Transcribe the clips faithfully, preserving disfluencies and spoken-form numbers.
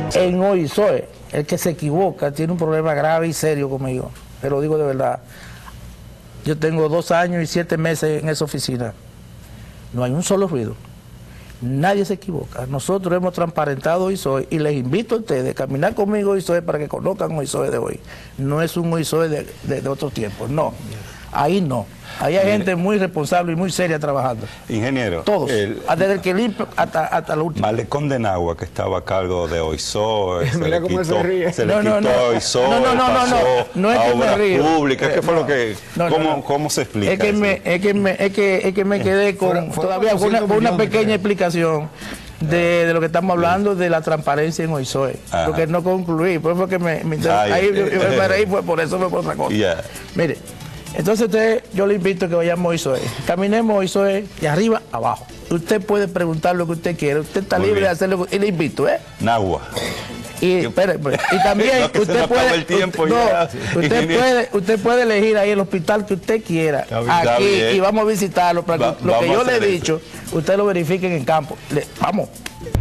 En OISOE, el que se equivoca tiene un problema grave y serio conmigo. Te lo digo de verdad. Yo tengo dos años y siete meses en esa oficina. No hay un solo ruido. Nadie se equivoca. Nosotros hemos transparentado OISOE y les invito a ustedes a caminar conmigo OISOE para que conozcan OISOE de hoy. No es un OISOE de, de, de otros tiempos, no. Ahí no. Ahí hay gente muy responsable y muy seria trabajando. Ingeniero. Todos. El, desde el que limpia hasta, hasta el último. Malecón de Nagua, que estaba a cargo de OISOE, se Mira le cómo quitó, se ríe. se le No, no, quitó no. OISOE, No, no, no, no, pasó no. No es a que me obras río. públicas. ¿Qué fue No, lo que, no, no, cómo, no. cómo se explica Es que, eso? me, es, que me, es, que, es que me quedé con Fueron- fueron todavía con una, con una millones, pequeña creo. explicación de, de lo que estamos hablando de la transparencia en OISOE. Ajá. Porque no concluí, por eso fue que me, me Ay, ahí eh, yo me reí, fue por eso, fue por otra cosa. Yeah. Mire, entonces usted, yo le invito a que vayamos a OISOE. Caminemos a OISOE de arriba a abajo. Usted puede preguntar lo que usted quiera, usted está Muy libre bien. de hacerlo, y le invito, ¿eh? Nagua. Y, espere, espere, y también No, que se usted nos acaba puede, el tiempo usted, ya, no, usted ingeniero. puede, usted puede elegir ahí el hospital que usted quiera, bien. aquí, Está bien. y vamos a visitarlo para Va- que lo que vamos yo a le he hacer dicho, usted lo verifique en el campo. Le- vamos.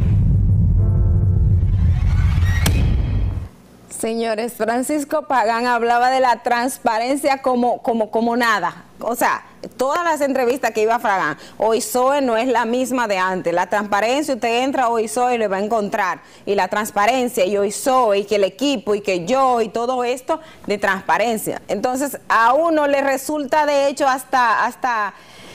Señores, Francisco Pagán hablaba de la transparencia como, como, como nada. O sea, todas las entrevistas que iba a Pagán, OISOE no es la misma de antes. La transparencia, usted entra a OISOE y le va a encontrar. Y la transparencia y OISOE y que el equipo y que yo y todo esto de transparencia. Entonces, a uno le resulta de hecho hasta... hasta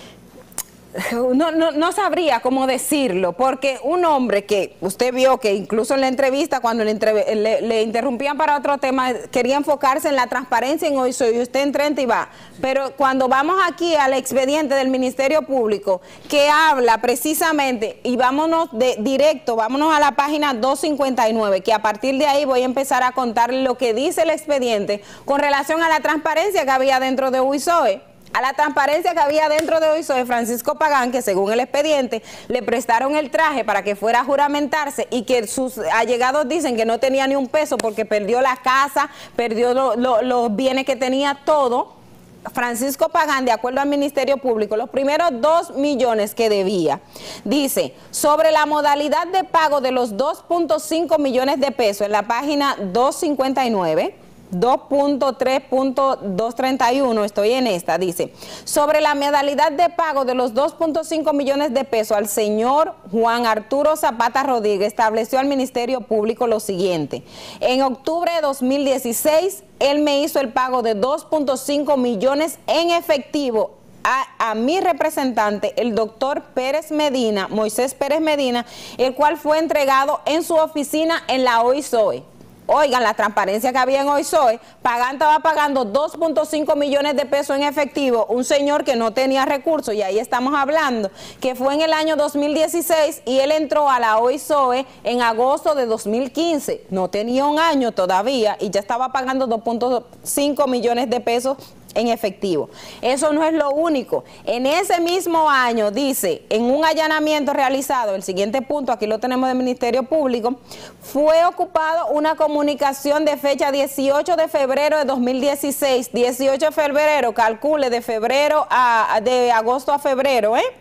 No, no, no sabría cómo decirlo, porque un hombre que usted vio que incluso en la entrevista cuando le, entre, le, le interrumpían para otro tema, quería enfocarse en la transparencia en OISOE y usted entra y va, pero cuando vamos aquí al expediente del Ministerio Público que habla precisamente, y vámonos de directo, vámonos a la página doscientos cincuenta y nueve, que a partir de ahí voy a empezar a contarle lo que dice el expediente con relación a la transparencia que había dentro de OISOE. A la transparencia que había dentro de OISOE, Francisco Pagán, que según el expediente le prestaron el traje para que fuera a juramentarse y que sus allegados dicen que no tenía ni un peso porque perdió la casa, perdió lo, lo, los bienes que tenía, todo. Francisco Pagán, de acuerdo al Ministerio Público, los primeros dos millones que debía, dice, sobre la modalidad de pago de los dos punto cinco millones de pesos en la página doscientos cincuenta y nueve, dos punto tres punto doscientos treinta y uno, estoy en esta, dice, sobre la modalidad de pago de los dos punto cinco millones de pesos al señor Juan Arturo Zapata Rodríguez, estableció al Ministerio Público lo siguiente: en octubre de dos mil dieciséis, él me hizo el pago de dos punto cinco millones en efectivo A, a mi representante, el doctor Pérez Medina, Moisés Pérez Medina, el cual fue entregado en su oficina en la OISOE. Oigan, la transparencia que había en OISOE, Pagán estaba pagando dos punto cinco millones de pesos en efectivo, un señor que no tenía recursos, y ahí estamos hablando, que fue en el año dos mil dieciséis y él entró a la OISOE en agosto de dos mil quince, no tenía un año todavía y ya estaba pagando dos punto cinco millones de pesos en efectivo. Eso no es lo único. En ese mismo año, dice, en un allanamiento realizado, el siguiente punto, aquí lo tenemos del Ministerio Público, fue ocupado una comunicación de fecha dieciocho de febrero de dos mil dieciséis, dieciocho de febrero, calcule de febrero a, de agosto a febrero, ¿eh?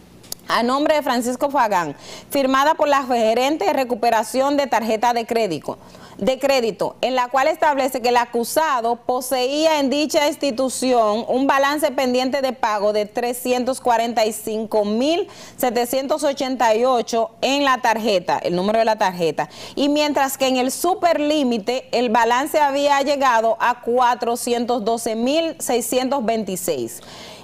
a nombre de Francisco Pagán, firmada por la gerente de recuperación de tarjeta de crédito, de crédito, en la cual establece que el acusado poseía en dicha institución un balance pendiente de pago de trescientos cuarenta y cinco mil setecientos ochenta y ocho en la tarjeta, el número de la tarjeta, y mientras que en el superlímite el balance había llegado a cuatrocientos doce mil seiscientos veintiséis.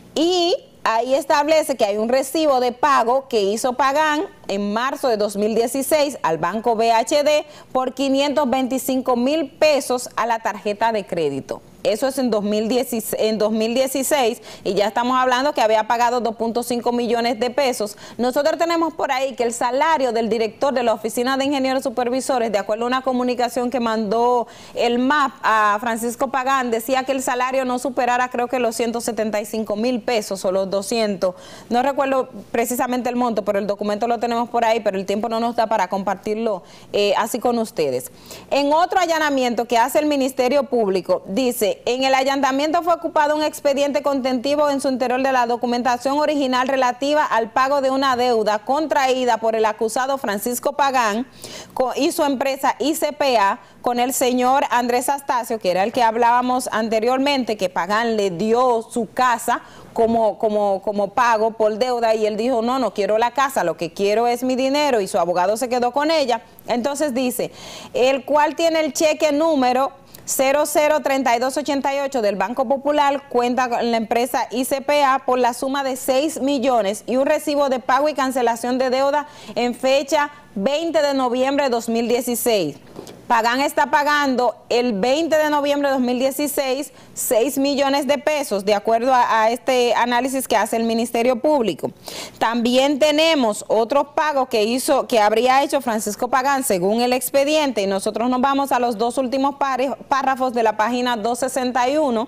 Y ahí establece que hay un recibo de pago que hizo Pagán en marzo de dos mil dieciséis al Banco B H D por quinientos veinticinco mil pesos a la tarjeta de crédito. Eso es en dos mil dieciséis, en dos mil dieciséis, y ya estamos hablando que había pagado dos punto cinco millones de pesos. Nosotros tenemos por ahí que el salario del director de la Oficina de Ingenieros Supervisores, de acuerdo a una comunicación que mandó el M A P a Francisco Pagán, decía que el salario no superara, creo que los ciento setenta y cinco mil pesos o los doscientos. No recuerdo precisamente el monto, pero el documento lo tenemos por ahí, pero el tiempo no nos da para compartirlo eh, así con ustedes. En otro allanamiento que hace el Ministerio Público, dice dice, en el allanamiento fue ocupado un expediente contentivo en su interior de la documentación original relativa al pago de una deuda contraída por el acusado Francisco Pagán y su empresa I C P A con el señor Andrés Astacio, que era el que hablábamos anteriormente, que Pagán le dio su casa como, como, como pago por deuda, y él dijo, no, no quiero la casa, lo que quiero es mi dinero, y su abogado se quedó con ella. Entonces dice, el cual tiene el cheque número cero cero treinta y dos ochenta y ocho del Banco Popular, cuenta con la empresa I C P A por la suma de seis millones y un recibo de pago y cancelación de deuda en fecha veinte de noviembre de dos mil dieciséis. Pagán está pagando el veinte de noviembre de dos mil dieciséis seis millones de pesos, de acuerdo a, a este análisis que hace el Ministerio Público. También tenemos otros pagos que hizo, que habría hecho Francisco Pagán según el expediente, y nosotros nos vamos a los dos últimos párrafos de la página doscientos sesenta y uno.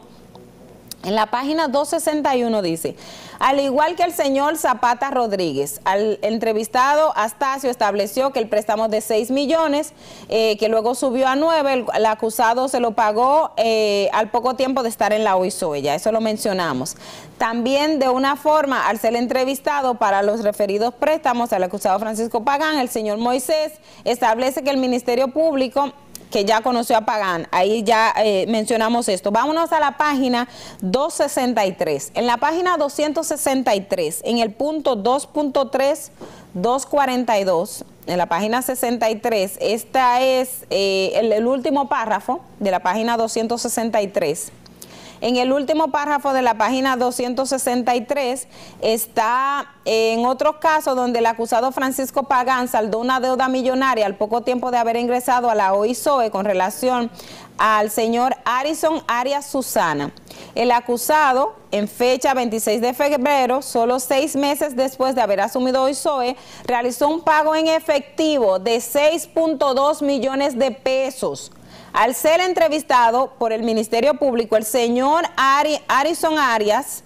En la página doscientos sesenta y uno dice, al igual que el señor Zapata Rodríguez, al entrevistado Astacio estableció que el préstamo de seis millones, eh, que luego subió a nueve, el, el acusado se lo pagó eh, al poco tiempo de estar en la O I S O E, ya eso lo mencionamos. También de una forma, al ser entrevistado para los referidos préstamos al acusado Francisco Pagán, el señor Moisés establece que el Ministerio Público, que ya conoció a Pagán, ahí ya eh, mencionamos esto. Vámonos a la página doscientos sesenta y tres. En la página doscientos sesenta y tres, en el punto dos punto tres, doscientos cuarenta y dos, en la página sesenta y tres, esta es eh, el, el último párrafo de la página doscientos sesenta y tres. En el último párrafo de la página doscientos sesenta y tres está eh, en otros casos donde el acusado Francisco Pagán saldó una deuda millonaria al poco tiempo de haber ingresado a la O I S O E con relación al señor Arison Arias Susana. El acusado, en fecha veintiséis de febrero, solo seis meses después de haber asumido O I S O E, realizó un pago en efectivo de seis punto dos millones de pesos. Al ser entrevistado por el Ministerio Público, el señor Ari, Arison Arias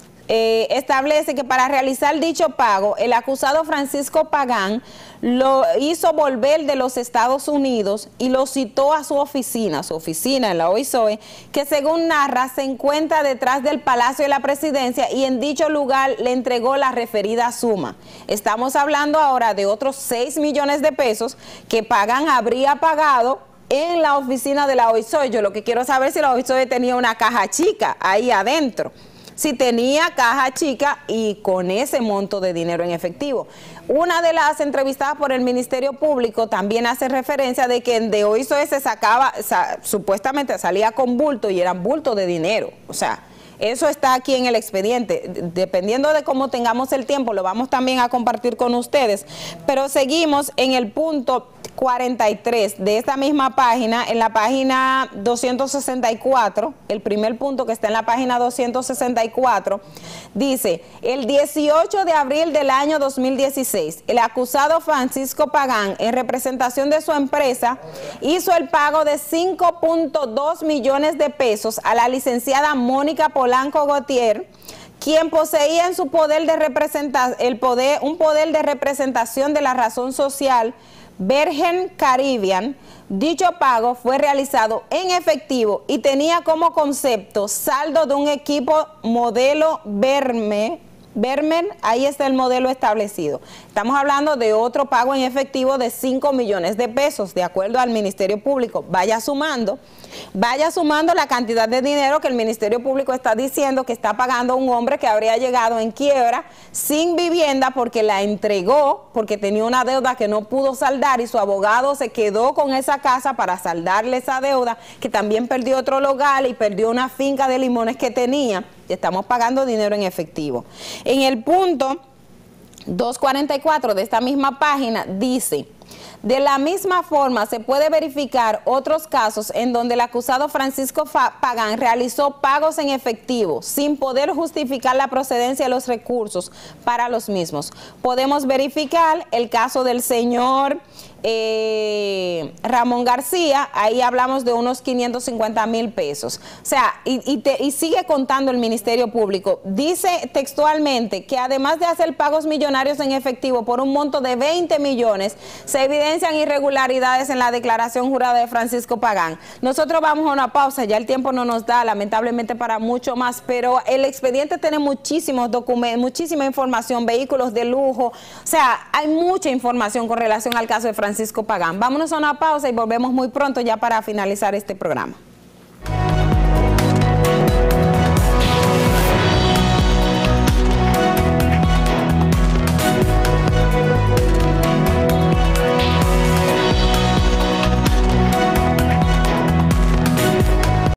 eh, establece que para realizar dicho pago, el acusado Francisco Pagán lo hizo volver de los Estados Unidos y lo citó a su oficina, su oficina en la O I S O E, que según narra se encuentra detrás del Palacio de la Presidencia, y en dicho lugar le entregó la referida suma. Estamos hablando ahora de otros seis millones de pesos que Pagán habría pagado en la oficina de la O I S O E. Yo lo que quiero saber es si la O I S O E tenía una caja chica ahí adentro. Si tenía caja chica y con ese monto de dinero en efectivo. Una de las entrevistadas por el Ministerio Público también hace referencia de que de O I S O E se sacaba, sa, supuestamente salía con bulto y eran bultos de dinero. O sea, eso está aquí en el expediente. Dependiendo de cómo tengamos el tiempo, lo vamos también a compartir con ustedes. Pero seguimos en el punto cuarenta y tres de esta misma página, en la página doscientos sesenta y cuatro, el primer punto que está en la página doscientos sesenta y cuatro, dice, el dieciocho de abril del año dos mil dieciséis, el acusado Francisco Pagán, en representación de su empresa, hizo el pago de cinco punto dos millones de pesos a la licenciada Mónica Polanco Gautier, quien poseía en su poder de representar el poder, un poder de representación de la razón social Virgin Caribbean. Dicho pago fue realizado en efectivo y tenía como concepto saldo de un equipo modelo Verme, Vermen, ahí está el modelo establecido. Estamos hablando de otro pago en efectivo de cinco millones de pesos, de acuerdo al Ministerio Público. Vaya sumando, vaya sumando la cantidad de dinero que el Ministerio Público está diciendo que está pagando un hombre que habría llegado en quiebra, sin vivienda, porque la entregó, porque tenía una deuda que no pudo saldar, y su abogado se quedó con esa casa para saldarle esa deuda, que también perdió otro local y perdió una finca de limones que tenía. Estamos pagando dinero en efectivo. En el punto doscientos cuarenta y cuatro de esta misma página dice, de la misma forma se puede verificar otros casos en donde el acusado Francisco Pagán realizó pagos en efectivo sin poder justificar la procedencia de los recursos para los mismos. Podemos verificar el caso del señor eh, Ramón García, ahí hablamos de unos quinientos cincuenta mil pesos. O sea, y, y, te, y sigue contando el Ministerio Público. Dice textualmente que además de hacer pagos millonarios en efectivo por un monto de veinte millones, se evidencian irregularidades en la declaración jurada de Francisco Pagán. Nosotros vamos a una pausa, ya el tiempo no nos da, lamentablemente, para mucho más, pero el expediente tiene muchísimos documentos, muchísima información, vehículos de lujo, o sea, hay mucha información con relación al caso de Francisco Pagán. Vámonos a una pausa y volvemos muy pronto ya para finalizar este programa.